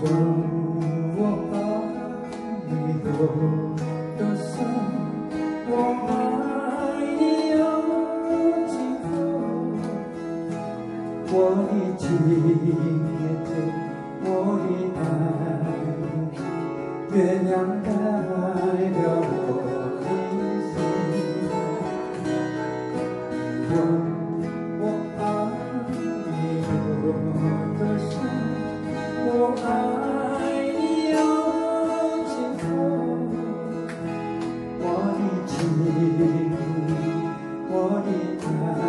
问我爱你多深，我爱你有几分？我的情也真，我的爱，月亮代表我的心。问我爱你多深，我爱你有几分？我的情，我的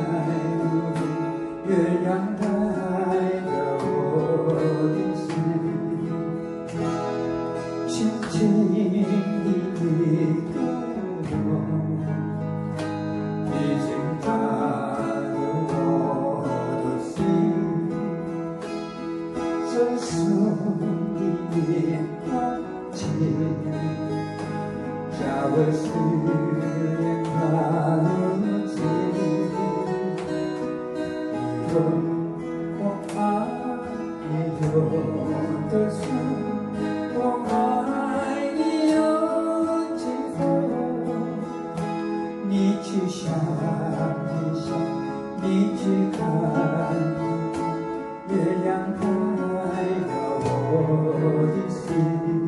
爱，月亮代表我的心。轻轻的一个梦，已经占了我的心。深深的眼睛，加了思念看了情。你问我爱你有多深，我爱你有几分？你去想一想，你去看，月亮代表我的心。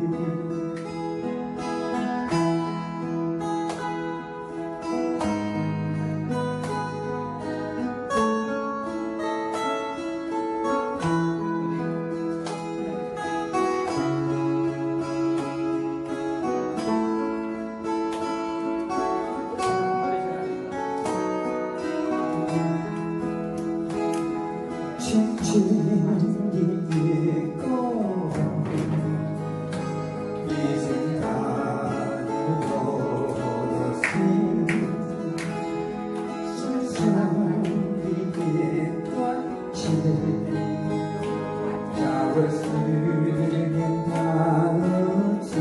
轻轻的一个梦，已经打入我的心。深深的一段情，加了思念看了情。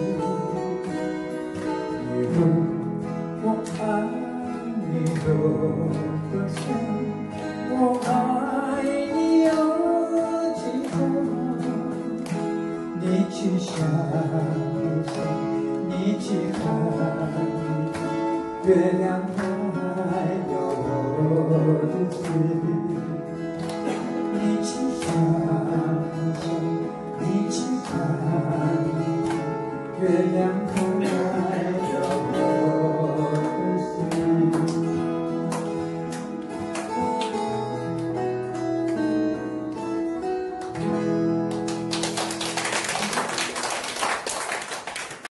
你问我爱你有多深，我爱你有几分？你去想一想，你去看，月亮代表我的心。你去想一想，你去看，月亮